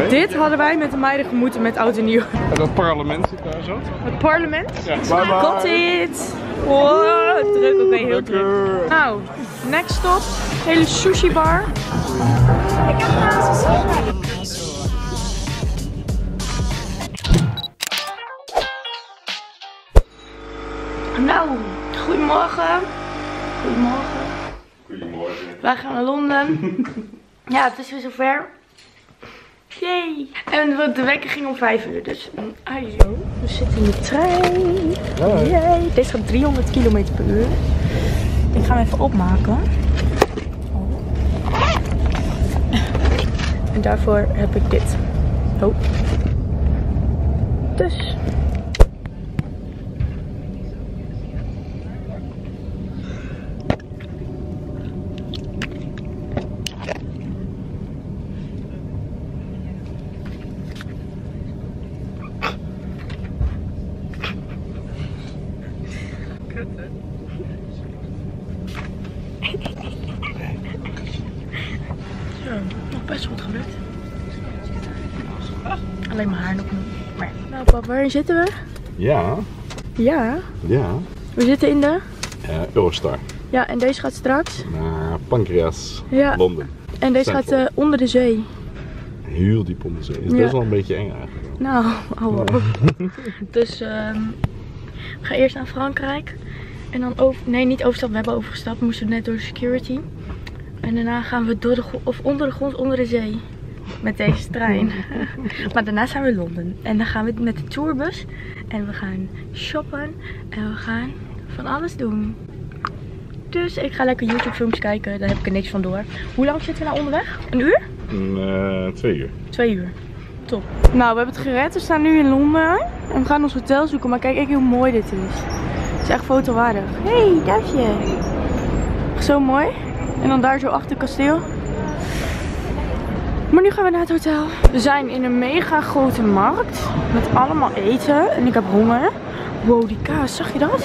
Dit hadden wij met de meiden gemoeten met oud en nieuw. En dat parlement zit daar zo. Het parlement? Ja, bye bye. Got it! Wow, druk, oké, heel druk. Nou, next stop, hele sushi bar. Ik heb trouwens een Nou, goedemorgen. Goedemorgen. Goedemorgen. Wij gaan naar Londen. Ja, het is weer zover. Yay! En de wekker ging om 5 uur, dus ajo. We zitten in de trein. Yay! Deze gaat 300 km per uur. Ik ga hem even opmaken. En daarvoor heb ik dit. Oh. Dus. Zo, nog best goed gelukt. Alleen mijn haar nog niet. Maar. Nou pap, waar zitten we? Ja. Ja. Ja. We zitten in de? Eurostar. Ja, en deze gaat straks? Naar Pancras, ja. Londen. En deze gaat onder de zee. Heel diep onder de zee. Is best wel een beetje eng eigenlijk. Nou, hallo. Dus we gaan eerst naar Frankrijk. En dan nee, niet overstappen, we hebben overgestapt. We moesten net door de security. En daarna gaan we door de onder de grond, onder de zee. Met deze trein. Maar daarna zijn we in Londen. En dan gaan we met de tourbus. En we gaan shoppen. En we gaan van alles doen. Dus ik ga lekker YouTube films kijken. Daar heb ik er niks van door. Hoe lang zitten we nou onderweg? Een uur? 2 uur. 2 uur. Top. Nou, we hebben het gered. We staan nu in Londen. En we gaan ons hotel zoeken. Maar kijk even hoe mooi dit is. Het is echt fotowaardig. Hey, duifje. Zo mooi. En dan daar zo achter het kasteel. Maar nu gaan we naar het hotel. We zijn in een mega grote markt. Met allemaal eten. En ik heb honger. Wow, die kaas. Zag je dat?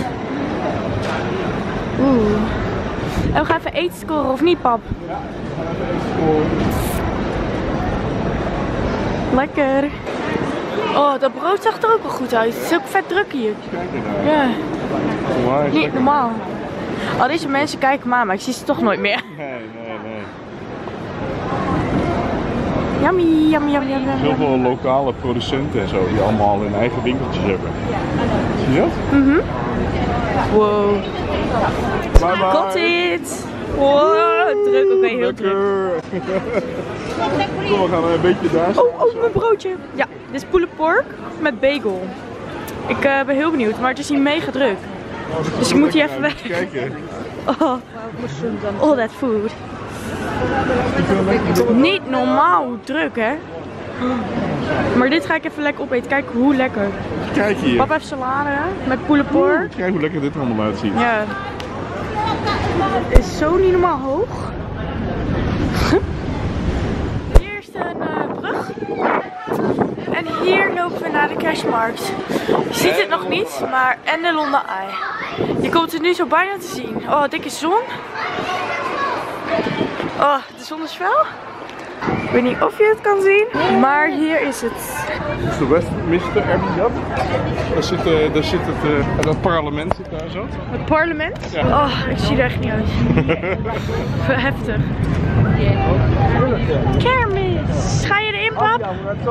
Oeh. En we gaan even eten scoren, of niet pap? Ja, we gaan even eten scoren. Lekker. Oh, dat brood zag er ook wel goed uit. Het is ook vet druk hier. Kijk er Ja. naar. Niet normaal. Al deze mensen kijken me aan, maar ik zie ze toch nooit meer. Nee. Yummy, yummy, yummy, yummy. Heel veel lokale producenten en zo die allemaal hun eigen winkeltjes hebben. Zie je dat? Mhm. Wow. Bye bye. Got it. Wow, druk, oké, heel druk. Kom, we gaan een beetje daar staan. Oh, mijn broodje. Ja, dit is pulled pork met bagel. Ik ben heel benieuwd, maar het is hier mega druk. Dus ik moet hier even weg. Kijken. All that food. Niet normaal hoe druk, hè? Maar dit ga ik even lekker opeten. Kijk hoe lekker. Kijk hier. Papa heeft salade met pulled pork. Kijk hoe lekker dit er allemaal uitziet. Ja. Het is zo niet normaal hoog. Hier is een brug. En hier lopen we naar de Cashmarkt. Je ziet het nog niet, maar en de London Eye. Je komt het nu zo bijna te zien. Oh, dikke zon. Oh, de zon is fel. Ik weet niet of je het kan zien, maar hier is het. Dit is de Westminster Abbey. Daar zit het parlement zit daar zo. Het parlement? Ja. Oh, ik zie er echt niet uit. Heftig. Kermis! Ga je erin, pap?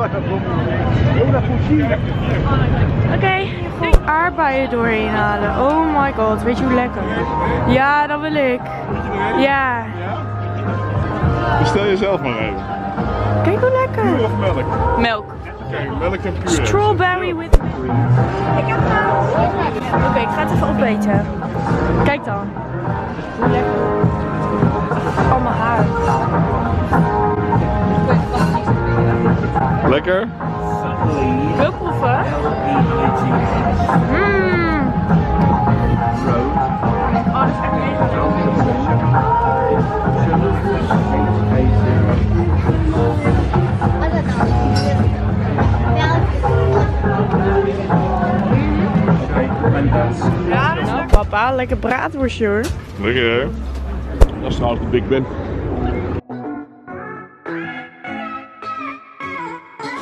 Oké. Aardbeien doorheen halen. Oh my god, weet je hoe lekker? Ja, dat wil ik. Ja. Bestel jezelf maar even. Kijk hoe lekker. Puur of melk? Melk. Kijk, melk en puur. Strawberry with... Oké, ik ga het even opeten. Kijk dan. Hoe lekker. Oh, mijn haar. Lekker? Wil ik proeven? Mmm. Oh, dat is echt mega Ja, dat is lekker. Papa, lekker braadworstje hoor. Lekker hè? Dat is trouwens de Big Ben.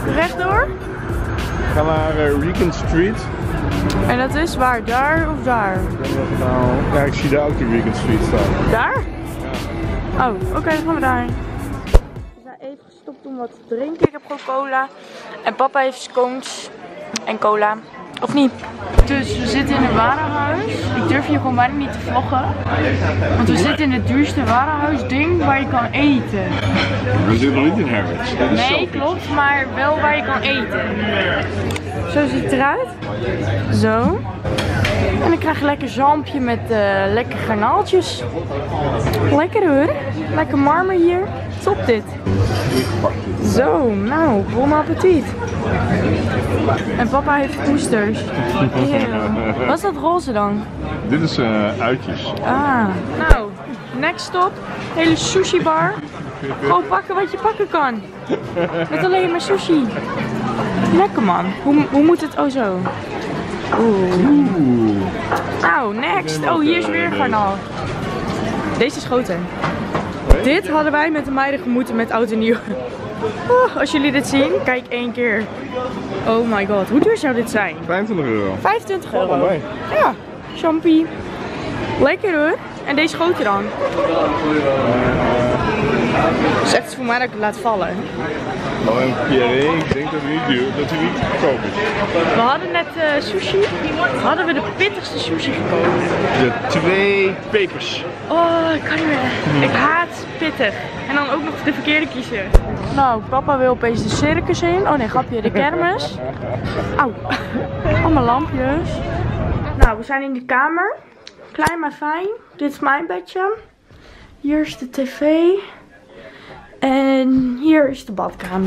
Rechtdoor? We gaan naar Regent Street. En dat is waar? Daar of daar? Ja, ik zie daar ook de Regent Street staan. Daar? Ja. Oh, oké, dan gaan we daar. We zijn even gestopt om wat te drinken. Ik heb gewoon cola. En papa heeft scones en cola. Of niet? Dus we zitten in een warenhuis. Ik durf hier gewoon bijna niet te vloggen. Want we zitten in het duurste warenhuisding waar je kan eten. We zitten nog niet in Harrods. Nee, klopt, maar wel waar je kan eten. Zo ziet het eruit. Zo. En dan krijg je lekker zampje met lekker garnaaltjes. Lekker hoor. Lekker marmer hier. Top dit. Zo, nou, bon appetit. En papa heeft oesters. Eeuw. Wat is dat roze dan? Dit is uitjes. Ah, nou, next stop. Hele sushi bar. Gewoon pakken wat je pakken kan. Met alleen maar sushi. Lekker man. Hoe moet het? Oh zo. Oeh. Nou, next. Oh, hier is weer garnaal. Deze is groter. Dit hadden wij met de meiden gemoeten met oud en nieuw. Oh, als jullie dit zien, kijk 1 keer. Oh my god, hoe duur zou dit zijn? 25 euro. 25 euro. Oh, mooi. Ja, champie. Lekker hoor. En deze groter dan. Zegt het voor mij dat ik het laat vallen. Nou, en Pierre, ik denk dat hij niet goedkoop is. We hadden net sushi. Hadden we de pittigste sushi gekozen. De 2 pepers. Oh, ik kan niet meer. Ik haat pittig. En dan ook nog de verkeerde kiezen. Nou, papa wil opeens de circus in. Oh nee, grapje, de kermis. Auw. Allemaal lampjes. Nou, we zijn in de kamer. Klein maar fijn. Dit is mijn bedje. Hier is de tv. En hier is de badkamer.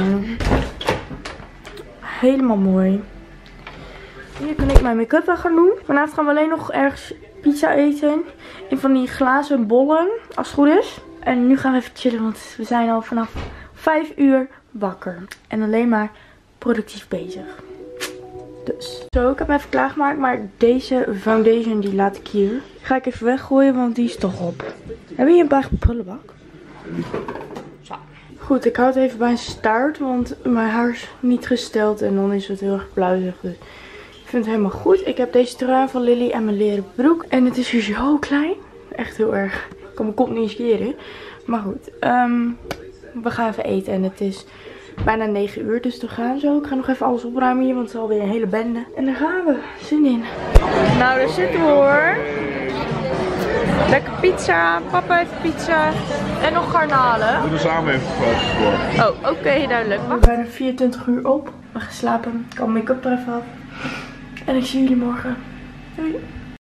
Helemaal mooi. Hier kan ik mijn make-up aan gaan doen. Vanavond gaan we alleen nog ergens pizza eten. In van die glazen bollen, als het goed is. En nu gaan we even chillen, want we zijn al vanaf 5 uur wakker. En alleen maar productief bezig. Dus. Zo, ik heb hem even klaargemaakt. Maar deze foundation, die laat ik hier. Ga ik even weggooien, want die is toch op. Heb je een paar prullenbak? Zo. Goed, ik hou het even bij een staart, want mijn haar is niet gesteld. En dan is het heel erg pluizig. Dus ik vind het helemaal goed. Ik heb deze trui van Lily en mijn leren broek. En het is hier zo klein. Echt heel erg. Ik kan mijn kop niet eens keren. Maar goed. We gaan even eten. En het is bijna 9 uur. Dus we gaan zo. Ik ga nog even alles opruimen hier. Want het is alweer een hele bende. En daar gaan we. Zin in. Nou, daar zitten we hoor. Lekker pizza. Papa heeft pizza. En nog garnalen. We doen samen even voor. Oh, oké, duidelijk. We zijn bijna 24 uur op. We gaan slapen. Ik kan make-up er even af. En ik zie jullie morgen. Doei.